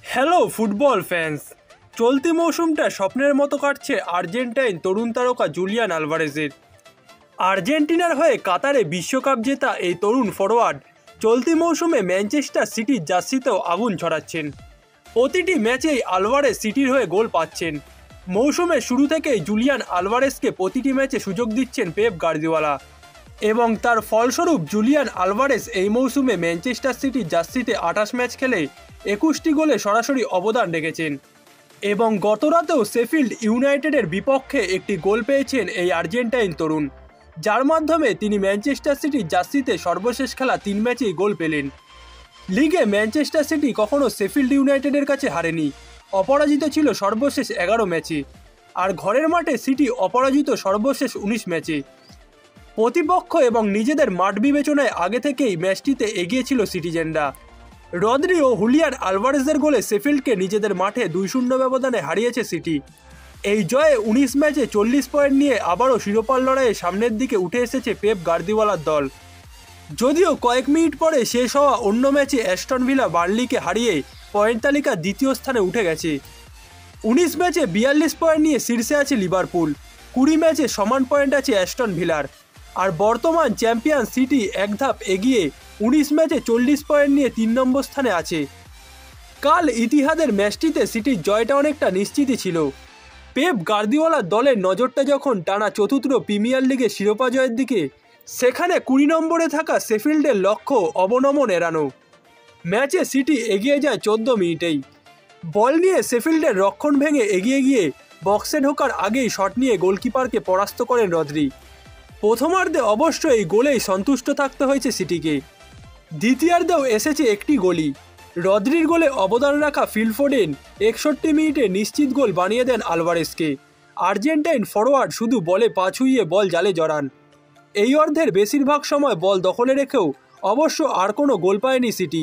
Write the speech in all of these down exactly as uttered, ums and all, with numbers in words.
Hello football fans, চলতি মৌসুমটা স্বপ্নের মতো কাটছে আর্জেন্টাইন তরুণ তারকা জুলিয়ান আলভারেজের। আর্জেন্টিনার হয়ে কাতারে বিশ্বকাপ জেতা এই তরুণ ফরোয়ার্ড চলতি মৌসুমে ম্যানচেস্টার সিটির জার্সিতেও আগুন ছড়াচ্ছেন। প্রতিটি ম্যাচেই আলভারেজ সিটির হয়ে গোল পাচ্ছেন। মৌসুমের শুরু থেকেই জুলিয়ান আলভারেজকে প্রতিটি ম্যাচে সুযোগ দিচ্ছেন পেপ গার্দিওলা এবং তার ফলস্বরূপ জুলিয়ান আলভারেজ এই মৌসুমে ম্যানচেস্টার সিটির জার্সিতে আঠাশ ম্যাচ খেলে একুশটি গোলে সরাসরি অবদান রেখেছেন এবং গতরাতেও শেফিল্ড ইউনাইটেডের বিপক্ষে একটি গোল পেয়েছেন এই আর্জেন্টাইন তরুণ, যার মাধ্যমে তিনি ম্যানচেস্টার সিটির জার্সিতে সর্বশেষ খেলা তিন ম্যাচেই গোল পেলেন। লিগে ম্যানচেস্টার সিটি কখনও শেফিল্ড ইউনাইটেডের কাছে হারেনি, অপরাজিত ছিল সর্বশেষ এগারো ম্যাচে, আর ঘরের মাঠে সিটি অপরাজিত সর্বশেষ উনিশ ম্যাচে। প্রতিপক্ষ এবং নিজেদের মাঠ বিবেচনায় আগে থেকেই ম্যাচটিতে এগিয়ে ছিল সিটিজেনরা। রদ্রি ও হুলিয়ান আলভারেজের গোলে শেফিল্ডকে নিজেদের মাঠে দুই শূন্য ব্যবধানে হারিয়েছে সিটি। এই জয়ে উনিশ ম্যাচে চল্লিশ পয়েন্ট নিয়ে আবারও শিরোপার লড়াইয়ে সামনের দিকে উঠে এসেছে পেপ গার্দিওলার দল। যদিও কয়েক মিনিট পরে শেষ হওয়া অন্য ম্যাচে অ্যাস্টন ভিলা বার্নলিকে হারিয়ে পয়েন্ট তালিকার দ্বিতীয় স্থানে উঠে গেছে। উনিশ ম্যাচে বিয়াল্লিশ পয়েন্ট নিয়ে শীর্ষে আছে লিভারপুল, কুড়ি ম্যাচে সমান পয়েন্ট আছে অ্যাস্টন ভিলার, আর বর্তমান চ্যাম্পিয়ন সিটি এক ধাপ এগিয়ে উনিশ ম্যাচে চল্লিশ পয়েন্ট নিয়ে তিন নম্বর স্থানে আছে। কাল ইতিহাদের ম্যাচটিতে সিটির জয়টা অনেকটা নিশ্চিতই ছিল। পেপ গার্দিওলার দলের নজরটা যখন টানা চতুর্থ প্রিমিয়ার লিগের শিরোপা জয়ের দিকে, সেখানে কুড়ি নম্বরে থাকা শেফিল্ডের লক্ষ্য অবনমন এড়ানো। ম্যাচে সিটি এগিয়ে যায় চোদ্দ মিনিটেই। বল নিয়ে শেফিল্ডের রক্ষণ ভেঙে এগিয়ে গিয়ে বক্সে ঢোকার আগেই শট নিয়ে গোলকিপারকে পরাস্ত করেন রদ্রি। প্রথমার্ধে অবশ্য এই গোলেই সন্তুষ্ট থাকতে হয়েছে সিটিকে। দ্বিতীয়ার্ধেও এসেছে একটি গোলই। রদ্রির গোলে অবদান রাখা ফিল ফোডেন একষট্টি মিনিটে নিশ্চিত গোল বানিয়ে দেন আলভারেজকে। আর্জেন্টাইন ফরোয়ার্ড শুধু বলে পা ছুঁইয়ে বল জালে জড়ান। এই অর্ধের বেশিরভাগ সময় বল দখলে রেখেও অবশ্য আর কোনো গোল পায়নি সিটি।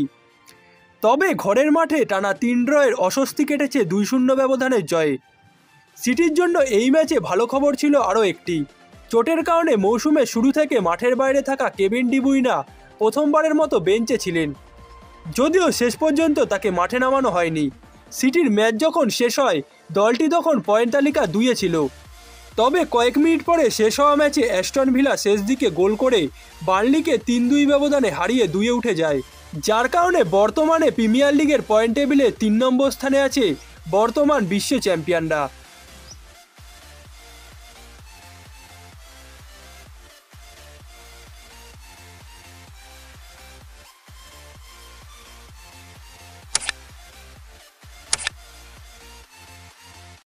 তবে ঘরের মাঠে টানা তিন ড্রয়ের অস্বস্তি কেটেছে দুই শূন্য ব্যবধানের জয়ে। সিটির জন্য এই ম্যাচে ভালো খবর ছিল আরও একটি। চোটের কারণে মৌসুমের শুরু থেকে মাঠের বাইরে থাকা কেভিন ডি ব্রুইনা প্রথমবারের মতো বেঞ্চে ছিলেন, যদিও শেষ পর্যন্ত তাকে মাঠে নামানো হয়নি। সিটির ম্যাচ যখন শেষ হয় দলটি তখন পয়েন্ট তালিকা দুইয়ে ছিল। তবে কয়েক মিনিট পরে শেষ হওয়া ম্যাচে অ্যাস্টন ভিলা শেষ দিকে গোল করে বার্নলিকে তিন দুই ব্যবধানে হারিয়ে দুইয়ে উঠে যায়, যার কারণে বর্তমানে প্রিমিয়ার লিগের পয়েন্ট টেবিলে তিন নম্বর স্থানে আছে বর্তমান বিশ্ব চ্যাম্পিয়নরা।